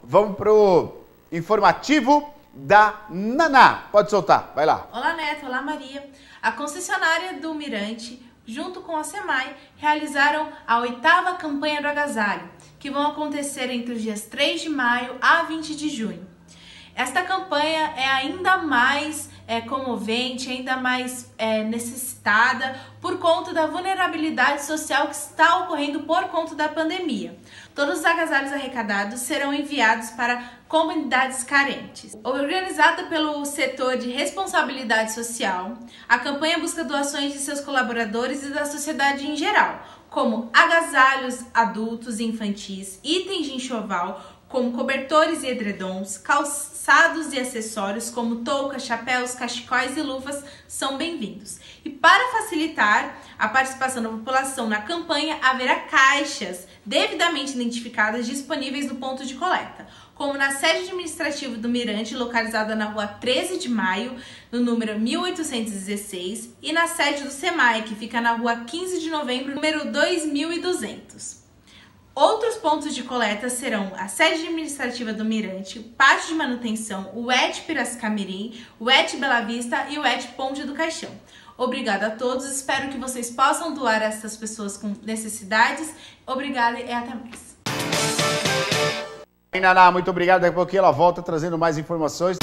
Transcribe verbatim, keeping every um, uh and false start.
vamos pro informativo da Naná. Pode soltar, vai lá. Olá, Neto. Olá, Maria. A concessionária do Mirante, junto com a SEMAI, realizaram a oitava campanha do agasalho, que vão acontecer entre os dias três de maio a vinte de junho. Esta campanha é ainda mais é, comovente, ainda mais é, necessitada por conta da vulnerabilidade social que está ocorrendo por conta da pandemia. Todos os agasalhos arrecadados serão enviados para comunidades carentes. Organizada pelo setor de responsabilidade social, a campanha busca doações de seus colaboradores e da sociedade em geral, como agasalhos adultos e infantis, itens de enxoval, como cobertores e edredons, calçados e acessórios como toucas, chapéus, cachecóis e luvas são bem-vindos. E para facilitar a participação da população na campanha, haverá caixas devidamente identificadas disponíveis no ponto de coleta, como na sede administrativa do Mirante, localizada na rua treze de maio, no número mil oitocentos e dezesseis, e na sede do SEMAI, que fica na rua quinze de novembro, número dois mil e duzentos. Outros pontos de coleta serão a sede administrativa do Mirante, o pátio de manutenção, o E T Piracicamirim, o E T Bela Vista e o E T Ponte do Caixão. Obrigada a todos, espero que vocês possam doar a essas pessoas com necessidades. Obrigada e até mais. Naná, muito obrigado. Daqui a pouquinho ela volta trazendo mais informações.